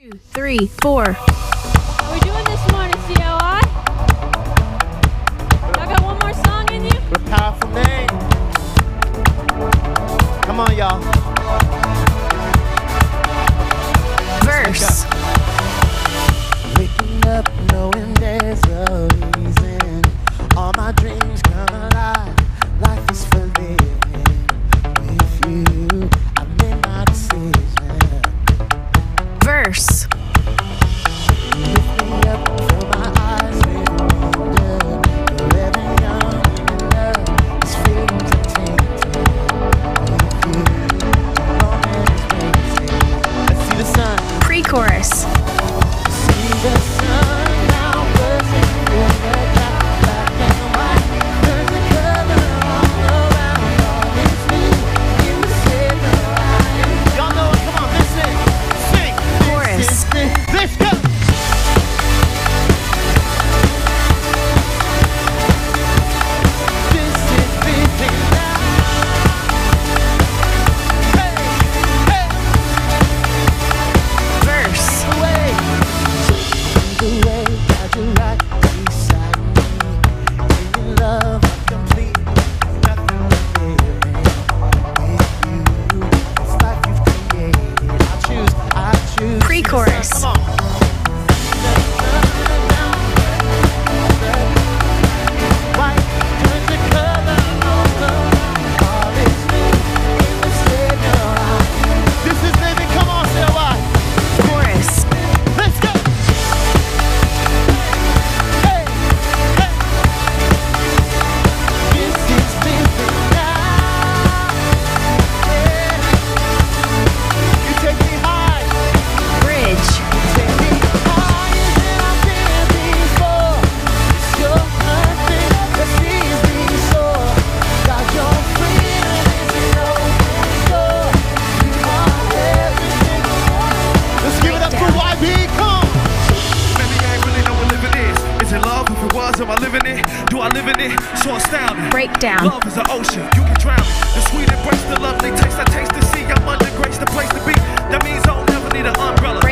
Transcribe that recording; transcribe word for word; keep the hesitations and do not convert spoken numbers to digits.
Two, three, four. How we doing this morning, C L I? Y'all got one more song in you? What a powerful name. Come on, y'all. Verse. Waking up knowing there's a reason. All my dreams come alive. Life is for living. With you, I made my decision. Verse. Lift me up, fill my eyes with wonder. Forever young in love, this feeling's tainted. With you, moment is wasted. Let's see the sun. Pre-chorus. See the sun now buzzing through the cloud, black and white. Turn the color all around, all is new in the center line. Y'all know it, come on, listen, sing. Chorus. This is the, let's go. This is living now. Hey, hey. Verse. Away. The way that you right beside me. In your love, I'm complete. Nothing but living with you. It's life you've created. I choose, I choose. Pre-chorus. Come on. White turns the color all around. All is new in the center line. This is living. Come on, say why. Chorus. Let's go. Hey, hey. This is living now. Yeah. You take me high. Bridge. Take me higher than I've been before. It's your nothing that sees me soar. Got your freedom is an open door. You are everything I want. Let's give it up for Y B. Come. Maybe I ain't really know what living is. Is it love? If it was, am I living it? Do I live in it? So astounding. Breakdown. Love is an ocean, you can drown it. The sweet embrace, the lovely taste, I taste to see. I'm under grace, the place to be. That means I don't never need an umbrella.